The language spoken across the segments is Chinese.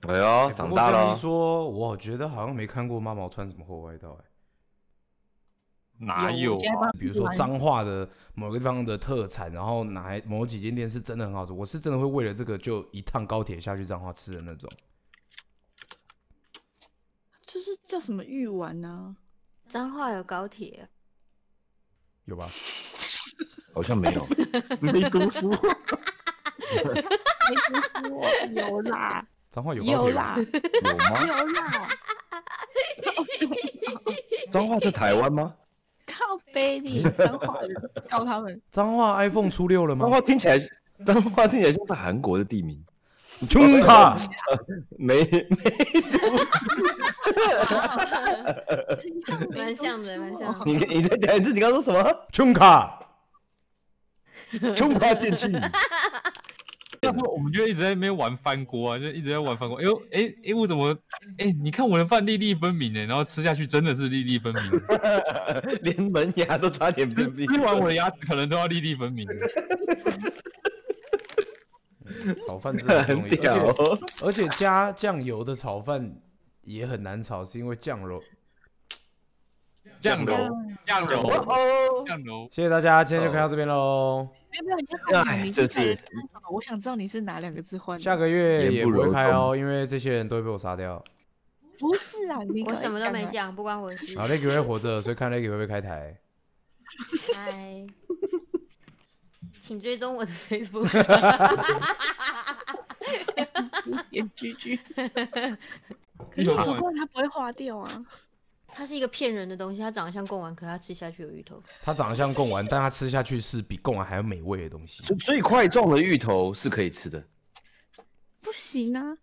哎呦， 不长大了过这样一。说，我觉得好像没看过妈毛穿什么厚外套哪有啊？ 比如说彰化的某个地方的特产，然后某几间店是真的很好吃，我是真的会为了这个就一趟高铁下去彰化吃的那种。 就是叫什么玉丸呢？ 彰化有高铁， 有吧？ 好像没有， 没读书。 有啦， 彰化有高铁吗？ 有啦， 有吗？ 有啦， 彰化在台湾吗？ 靠背你脏话的告他们。 彰化 iPhone 出6了吗？ 彰化听起来像是韩国的地名。 穷卡， 没蛮像的，蛮像的。 你再讲一次，你刚刚说什么？ 穷卡， 中华电器。 那时候我们就一直在那边玩翻锅啊，就一直在玩翻锅。我怎么你看我的饭粒粒分明呢，然后吃下去真的是粒粒分明， 连门牙都差点分离。 吃完我的牙齿可能都要粒粒分明。 炒饭真的很容易， 很屌哦而且加酱油的炒饭也很难炒，是因为酱油。 酱油。 谢谢大家，今天就开到这边喽。 没有，你要告诉我你这是是哪个字是什么？我想知道你是哪2个字换的。 下个月也不会开言不哦，因为这些人都会被我杀掉。 不是啊，你我什么都没讲啊。 讲，不关我的事。 好 ，Leggy 会活着，所以看 Leggy 会不会开台。 嗨，请追踪我的 Facebook。 演居， 芋头贡丸可是芋头贡丸它不会化掉啊。 它是一个骗人的东西，它长得像贡丸，可它吃下去有芋头。 它长得像贡丸，但它吃下去是比贡丸还要美味的东西。 所以块状的芋头是可以吃的。 不行啊！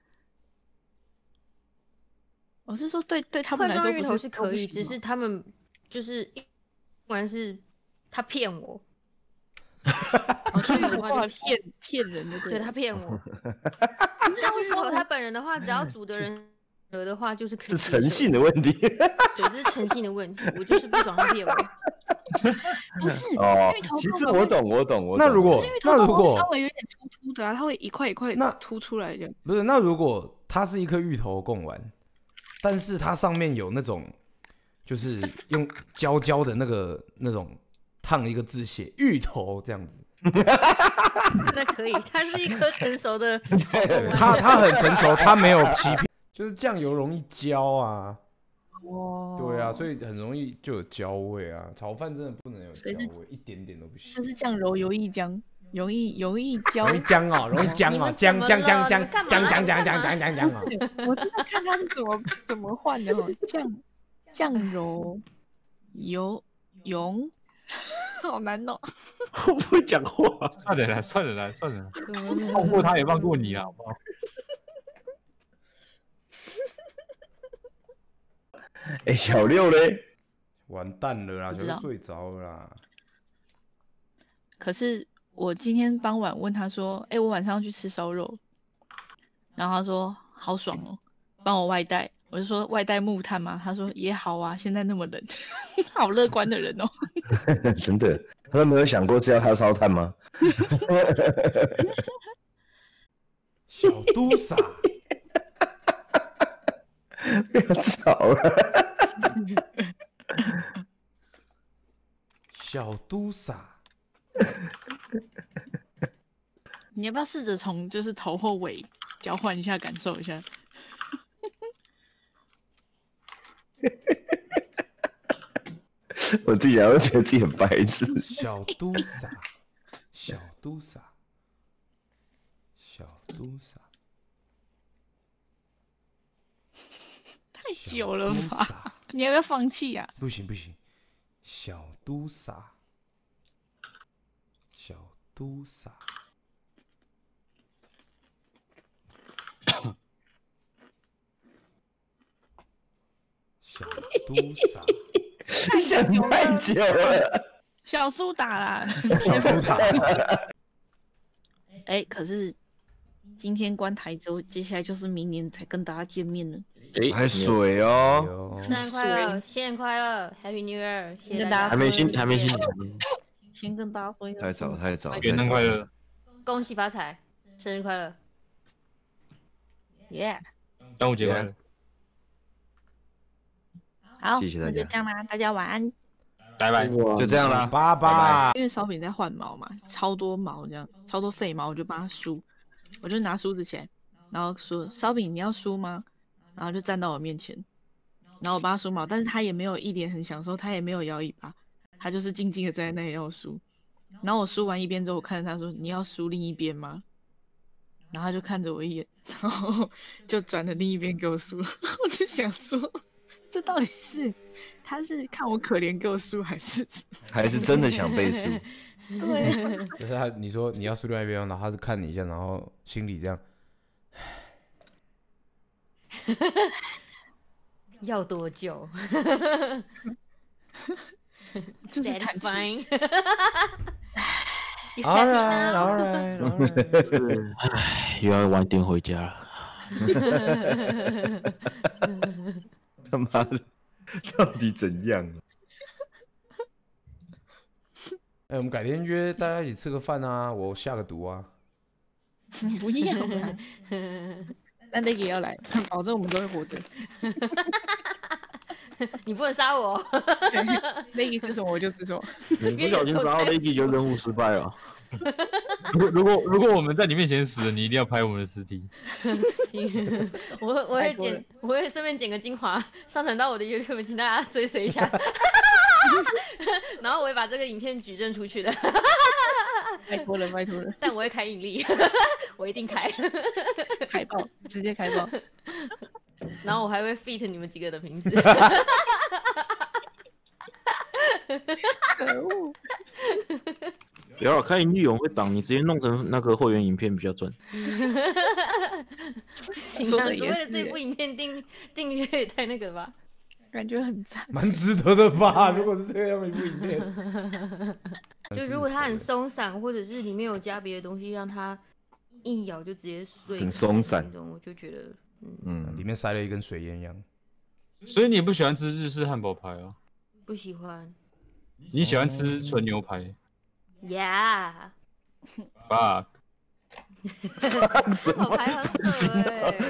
我是说对他们来说块状芋头不是可以，只都不行吗是他们就是贡丸是他骗我， 所以的话就骗人的， 对他骗我。 可是下去芋头， 为什么他本人的话，只要煮的人的话，就是可以是接受诚信的问题。 对，这是诚信的问题。我就是不爽他骗我。 不是哦芋头， 其实贡丸我懂。 那如果可是芋头贡丸会稍果微有点凸凸的啊，它会一块一块那凸出来的。 不是，那如果它是一颗芋头贡丸，但是它上面有那种就是用焦的那种烫一个字写芋头这样子， 那可以，它是一颗成熟的贡丸。 它很成熟，它没有欺骗，就是酱油容易焦啊。 哇， 对啊，所以很容易就有焦味啊。炒饭真的不能有焦所以是味，一点点都不行。 像是酱油油一浆，容易焦。 容易僵哦，容易僵哦， 你们僵僵怎么了僵僵你们干嘛僵僵你们干嘛僵僵僵僵僵哦。 我真的看它是怎么换的哦，酱油油，好难哦。 我不会讲话。 算了啦， 怎么了放过他也放过你啊，好不好？ 小六嘞？ 完蛋了啦， 不知道就睡着了啦。 可是我今天傍晚问他说：“我晚上要去吃烧肉。”然后他说：“好爽哦，帮我外带。”我就说：“外带木炭吗？”他说：“也好啊，现在那么冷。”好乐观的人哦。 真的，他都没有想过是要他烧炭吗？ 小都傻， 不要吵了。 小都傻， 你要不要试着从就是头或尾交换一下，感受一下？ 我自己想，会觉得自己很白痴。 小都傻，小都傻，小都傻， 太久了小都吧？ 傻你要不要放弃呀？ 不行不行，小都傻，小都傻，小都傻， 想太久了。 小苏打啦， 小苏打， 可是今天关台之后，接下来就是明年才跟大家见面呢。 还水哦。 哟生日快乐，新年快乐，Happy New Year！谢谢跟大家大家， 还没新年， 先跟大家说一下， 太早太早。 元旦快乐！ 恭喜发财，生日快乐！ 耶！ 端午节快乐， 好， 谢谢大家那就这样啦，大家晚安。 拜拜。 就这样啦， 拜拜。 因为烧饼在换毛嘛，超多毛这样，超多废毛，我就帮他梳，我就拿梳子起来，然后说烧饼你要梳吗？然后就站到我面前，然后我帮他梳毛，但是他也没有一脸很享受，他也没有摇尾巴，他就是静静的站在那里让我梳。然后我梳完一边之后，我看着他说你要梳另一边吗？然后他就看着我一眼，然后就转了另一边给我梳。我就想说，这到底是他是看我可怜给我梳，还是还是真的想背书？ 对？ 可是他你说你要梳另外一边，然后他是看你一下，然后心里这样， 要多久就是 ？That's 叹气 fine 。You all happy right, now? all right, all right 又要晚点回家了。 他妈的，到底怎样啊？ 哎、我们改天约大家一起吃个饭啊，我下个毒啊。 不要啦，那 Leggy 也要来，保证我们都会活着。 你不能杀我。 对，Leggy 吃什么我就吃什么。 你不小心抓到了一集就任务失败了。 如果我们在你面前死了，你一定要拍我们的尸体。 行，我会剪，我会顺便剪个精华上传到我的 YouTube， 请大家追随一下。然后我会把这个影片举证出去的。 拜托了，拜托了， 但我会开盈利，我一定开。 开爆，直接开爆。 然后我还会 feat 你们几个的名字。 可恶！ 不要开盈利有人会挡，你直接弄成那个会员影片比较赚。 行啊， 说的只为了也是耶这部影片订阅也太那个了吧？ 感觉很赞。 蛮值得的吧？如果是这样一部影片， 就如果它很松散，或者是里面有加别的东西，让它一咬就直接碎， 很松散那种，我就觉得， 里面塞了一根水烟一样。 所以你也不喜欢吃日式汉堡排啊？ 不喜欢。 你喜欢吃纯牛排 Yeah， ？Fuck， 什么？ 好牌很恶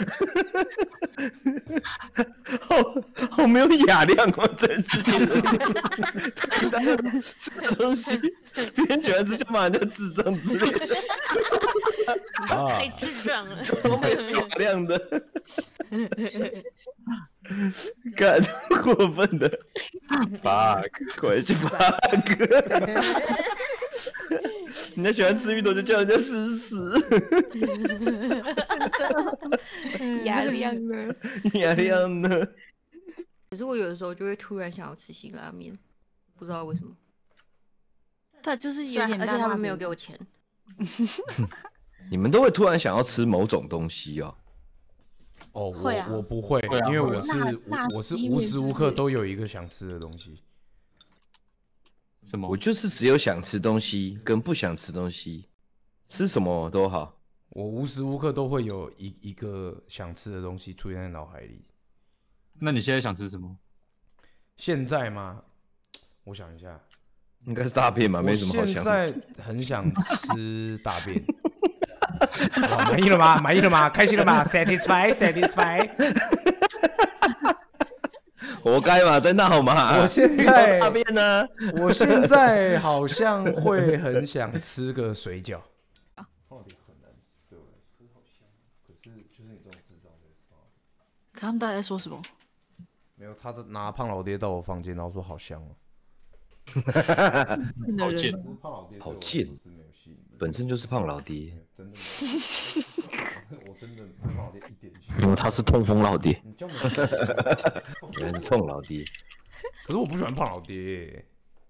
好没有雅量哦，真是的。他吃的东西，别人喜欢吃就骂人家智障之类的， 太智障了。 都没有雅量的。干，过分的 fuck， 快去 fuck！人家喜欢吃芋头就叫人家吃屎， 雅亮呢？ 雅量呢？ 可是我有的时候就会突然想要吃辛拉面，不知道为什么。 他就是有点， 而且他们没有给我钱。 你们都会突然想要吃某种东西哦？ 哦， 会啊我不会， 会啊因为会啊我是无时无刻都有一个想吃的东西。 什么我？就是只有想吃东西跟不想吃东西，吃什么都好。 我无时无刻都会有一个想吃的东西出现在脑海里。 那你现在想吃什么？ 现在吗？我想一下， 应该是大便吧，没什么好想我现在很想吃大便。哇满意了吗？满意了吗？开心了吗？Satisfy。 活该嘛，在闹嘛。 我现在大便呢？ 我现在好像会很想吃个水饺。 可他们到底在说什么？ 没有，他拿胖老爹到我房间，然后说好香哦。 好贱， 好贱，本身就是胖老爹。 真的，我真的胖老爹一点因为他是痛风老爹。 你叫我， 原来是痛老爹。 可是我不喜欢胖老爹。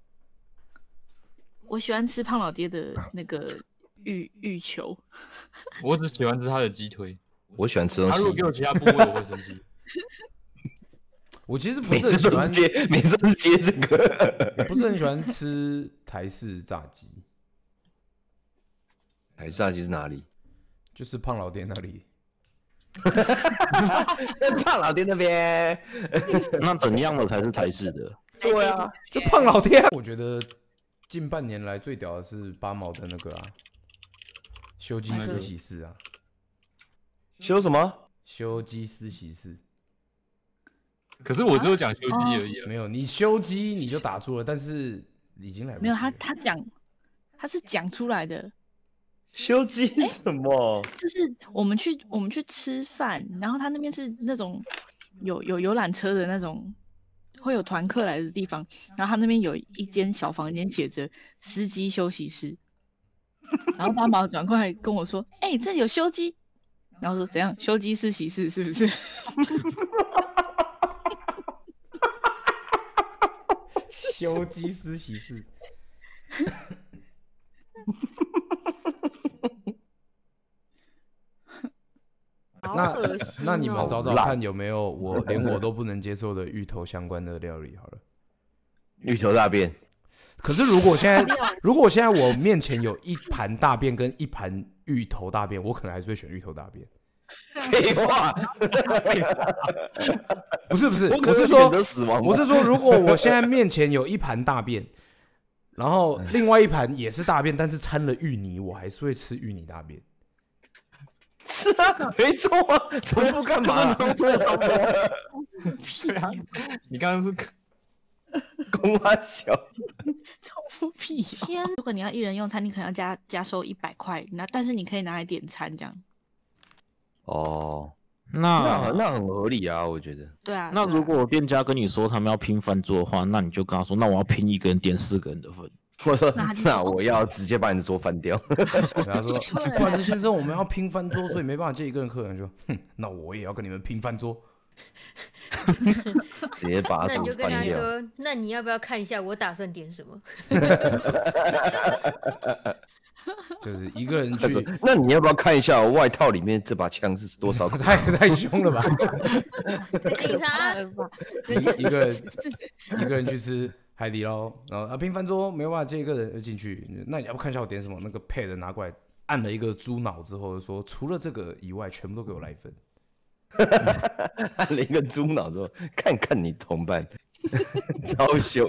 我喜欢吃胖老爹的那个芋球。 我只喜欢吃他的鸡腿。 我喜欢吃东他如果给西， 我其他部位，我会生气。 我其实不每是很喜欢， 次都是接，每次都是接这个。 我不是很喜欢吃台式炸鸡， 台式炸鸡是哪里？ 就是胖老爹那里。 胖老爹那边。 那怎样的才是台式的？ 对啊， 就胖老爹。我觉得近半年来最屌的是八毛的那个啊，修鸡丝喜事啊， 修什么？ 修机实习室。 可是我只有讲修机而已啊。 没有，你修机你就打出了，但是已经来不及了。 没有他是讲出来的， 修机什么？ 就是我们去吃饭，然后他那边是那种有游览车的那种，会有团客来的地方，然后他那边有一间小房间写着司机休息室，然后爸爸转过来跟我说：“哎、这里有修机。”然后说怎样？修机实习室是不是？ 修机实习室。 好恶心那你们哦找找看有没有连我都不能接受的芋头相关的料理好了。 芋头大便。 可是如果现在我面前有一盘大便跟一盘芋头大便，我可能还是会选芋头大便。 废话， 不是， 我我是说选择死亡吧。 我是说，如果我现在面前有一盘大便，然后另外一盘也是大便，但是掺了芋泥，我还是会吃芋泥大便。 是啊，没错啊，重复干嘛？ 刚说的差不多。 对啊，你刚刚是公花小， 重复屁哦！ 天， 如果你要一人用餐，你可能要加收100块，但是你可以拿来点餐这样。 哦， 那那很合理啊，我觉得。 对啊， 那对啊如果店家跟你说他们要拼饭桌的话，那你就跟他说，那我要拼一个人点4个人的份。 我说那他就说那我要直接把你的桌翻掉。 然后说，不好意思先生，我们要拼饭桌，所以没办法接一个人客人。就，那我也要跟你们拼饭桌。 直接把它桌那你就跟他翻掉。 说，那你要不要看一下我打算点什么？ 就是一个人去他说，那你要不要看一下我外套里面这把枪是多少口？ 太凶了吧？ 警察， 一个人去吃海底捞，然后拼饭桌没有办法接一个人进去，那你要不看一下我点什么？那个 pad 拿过来按了一个猪脑之后说，除了这个以外，全部都给我来分。 按了一个猪脑之后，看看你同伴，超凶。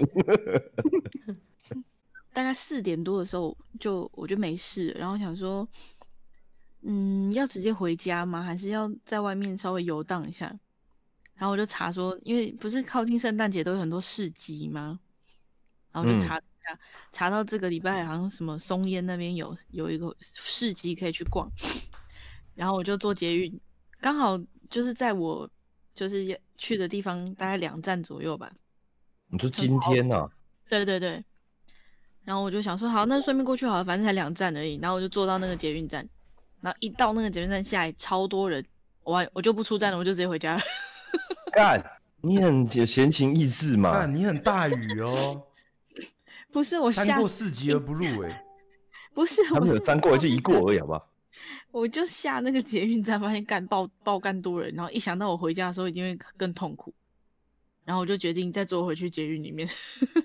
大概4点多的时候，我就没事了，然后想说，要直接回家吗？还是要在外面稍微游荡一下？然后我就查说，因为不是靠近圣诞节都有很多市集吗？然后就查一下，查到这个礼拜好像什么松烟那边有一个市集可以去逛，然后我就坐捷运，刚好就是在我就是去的地方大概2站左右吧。 你说今天啊？ 对对对。然后我就想说，好，那顺便过去好了，反正才2站而已。然后我就坐到那个捷运站，然后一到那个捷运站下来，超多人，我就不出站了，我就直接回家了。 干，你很有闲情逸致嘛？ 啊，你很大雨哦， 不是我三过4级而不入不是他们有沾过就一过而已，好不好？ 我就下那个捷运站，发现爆干多人，然后一想到我回家的时候一定会更痛苦，然后我就决定再坐回去捷运里面。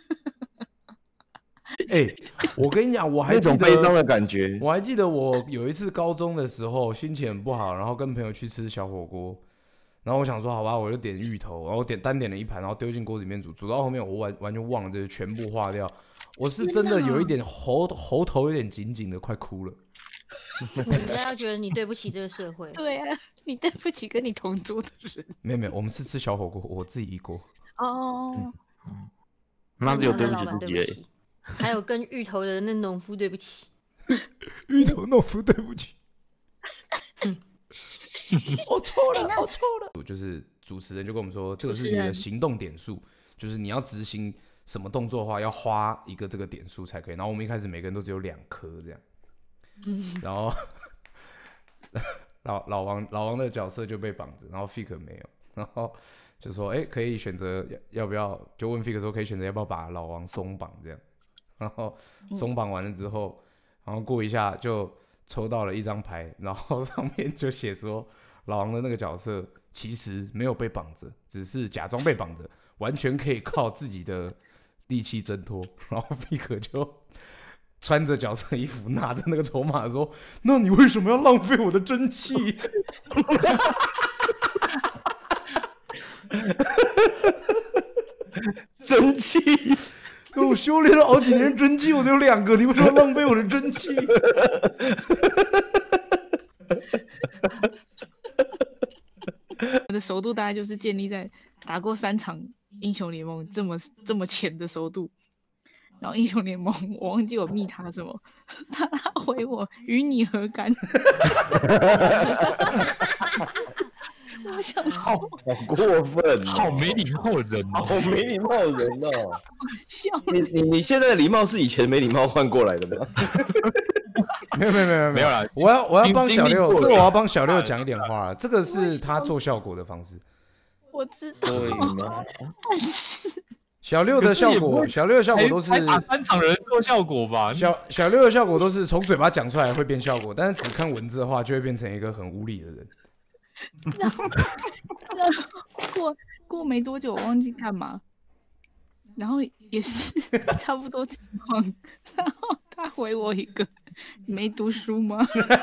我跟你讲，我还那记得种悲伤的感觉。 我还记得我有一次高中的时候心情很不好，然后跟朋友去吃小火锅，然后我想说好吧，我就点芋头，然后单点了一盘，然后丢进锅子里面煮，煮到后面我完全忘了这个，全部化掉。我是真的有一点喉头有点紧紧的，快哭了。 你应该要觉得你对不起这个社会。 对啊，你对不起跟你同桌的人。 没有，我们是吃小火锅，我自己一锅。 哦， 那只有对不起老板自己而已。 对不起，还有跟芋头的那农夫对不起。 芋头农夫对不起。我错了，我错了。就是主持人就跟我们说，这个是你的行动点数，就是你要执行什么动作的话，要花一个这个点数才可以。然后我们一开始每个人都只有2颗这样，然后老王的角色就被绑着，然后 Fik 没有，然后就说可以选择要不要，就问 Fik 说可以选择要不要把老王松绑这样，然后松绑完了之后，然后过一下就抽到了一张牌，然后上面就写说老王的那个角色其实没有被绑着，只是假装被绑着，完全可以靠自己的力气挣脱。然后 Fik 就穿着角色衣服，拿着那个筹码说：“那你为什么要浪费我的真气？” 真气， 我修炼了好几年真气，我只有2个，你为什么要浪费我的真气？ 我的熟度大概就是建立在打过3场英雄联盟这么浅的熟度。然后英雄联盟我忘记我密他什么，他回我与你何干？我想说， 好过分、 好没礼貌的人哦， 好没礼貌的人哦！ 笑你现在的礼貌是以前没礼貌换过来的吗？ 没有啦， 我要帮小六， 经历过了这个我要帮小六讲一点话了，这个是他做效果的方式。 我知道， 对吗？ 但是小六的效果，小六的效果都是才打3场人做效果吧？ 小六的效果都是从嘴巴讲出来会变效果，但是只看文字的话，就会变成一个很无理的人。 然后过没多久，我忘记干嘛，然后也是差不多情况，然后他回我一个：“你没读书吗？”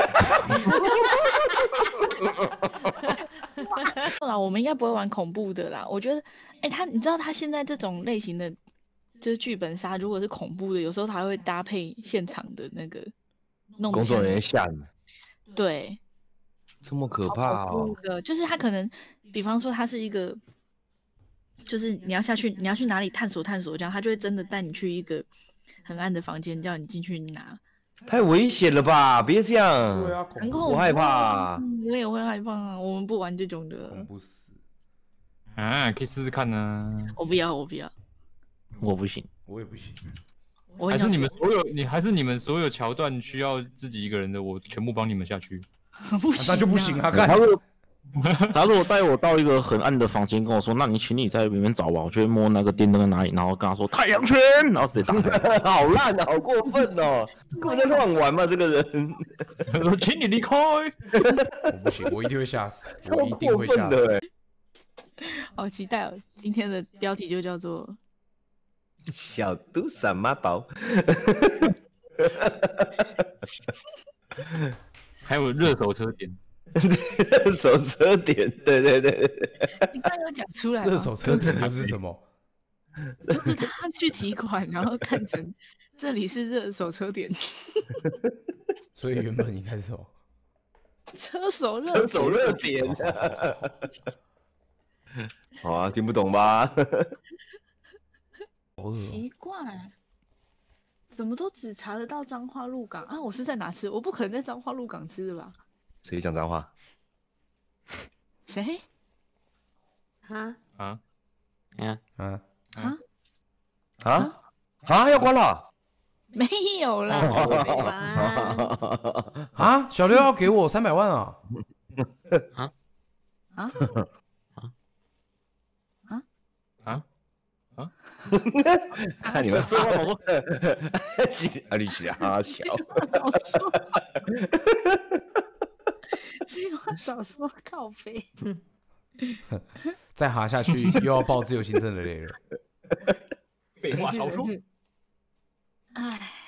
啦，我们应该不会玩恐怖的啦。我觉得，你知道他现在这种类型的，就是剧本杀，如果是恐怖的，有时候他会搭配现场的那个弄工作人员吓你， 对， 这么可怕哦！ 就是他可能，比方说他是一个，就是你要去哪里探索，这样他就会真的带你去一个很暗的房间，叫你进去拿。 太危险了吧！别这样， 对啊， 很恐怖， 我害怕。 我也会害怕啊，我们不玩这种的。 恐怖死！ 啊，可以试试看呢。 我不要， 我不行， 我也不行。 还是你们所有桥段需要自己一个人的，我全部帮你们下去。 不行， 那就不行啊！ 他如果带我到一个很暗的房间，跟我说：“那你请你在里面找吧。”我就会摸那个电灯在哪里，然后跟他说：“太阳拳！”然后直接打开。 好烂啊，好过分哦！根本在乱玩嘛，这个人。 他说：“请你离开。” 我不行，我一定会吓死，我一定会吓死。 好期待哦！今天的标题就叫做 “小杜什么宝”。 还有热手车点。 热手车点，对。 你刚刚有讲出来吗？ 热手车点又是什么？ 就是他去提款，然后看成这里是热手车点， 所以原本应该是什么？ 车手热点。好啊，听不懂吧？ 奇怪，怎么都只查得到彰化鹿港啊？我是在哪吃？我不可能在彰化鹿港吃的吧？ 谁讲脏话？ 谁？ 要关了？ 没有啦。 啊，小六要给我300万啊！ 看你们废话好说，你是啊小， 废话少说，靠背。 再哈下去又要报自由行政的累了。 废话少说。 哎。